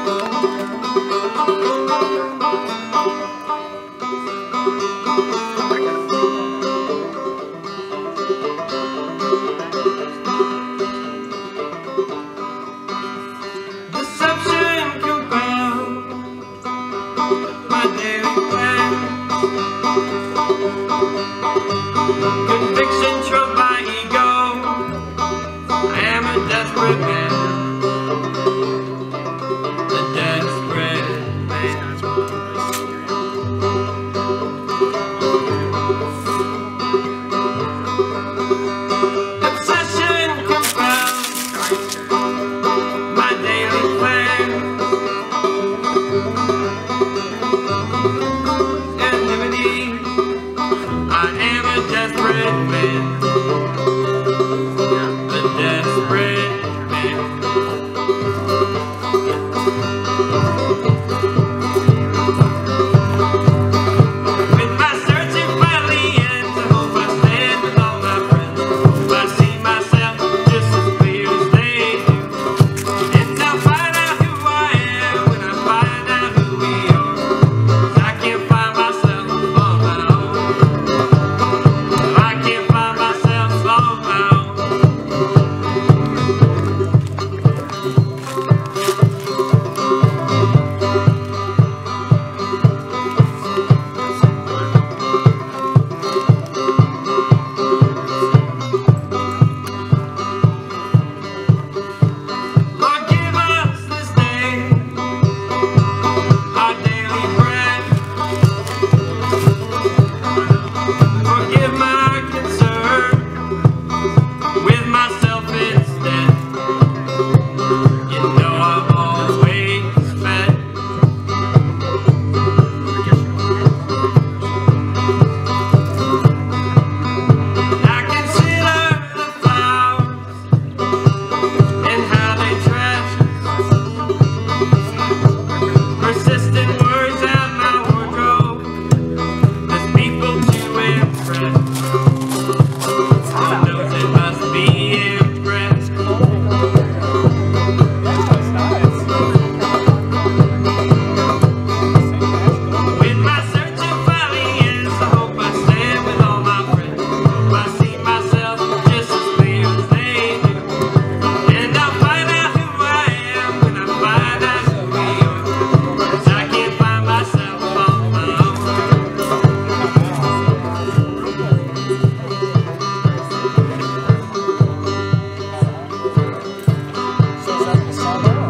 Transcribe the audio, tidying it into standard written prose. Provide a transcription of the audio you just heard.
Conviction drove my ego. I am a desperate man. A desperate man. Obsession compels my daily plans. Anonymity. I am a desperate man. A desperate man. With my searching finally ends, I hope I stand with all my friends. I see myself just as clear as they do. And I'll find out who I am when I find out who we are. 'Cause I can't find myself on my own. I can't find myself on my own. Lord, give us this day our daily bread. Forgive my concern with myself instead. You know I've always fed. I consider the flowers and how they dress. Persistent words out my wardrobe. There's people to impress. Who knows they must be impressed. When my searching finally ends, I hope I stand with all my friends. I see myself just as clear as they do. And I'll find out who I am when I find out who we are. 'Cause I can't find myself on my own. So is that the summer?